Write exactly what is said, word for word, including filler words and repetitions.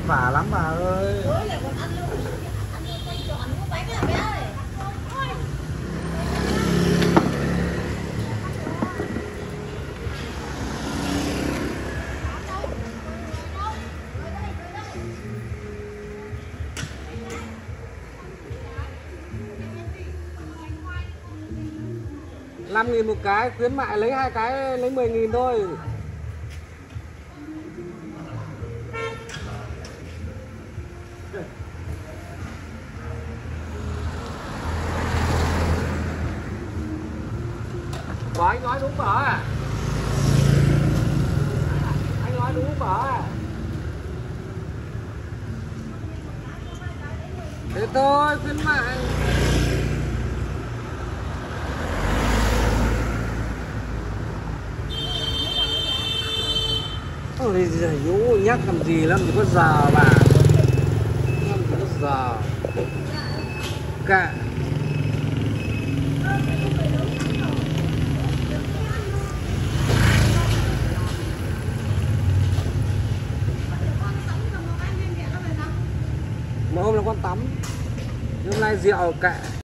vả lắm bà ơi. năm nghìn một cái, khuyến mại lấy hai cái lấy mười nghìn thôi. Bỏ anh nói đúng bỏ à? Anh nói đúng bỏ à? Thế thôi, khuyến mại. Ôi giời, Nhũ nhắc làm gì lắm, chỉ có giờ bà. Làm chỉ có giờ. Cả. Một hôm là con tắm, hôm nay rượu kệ.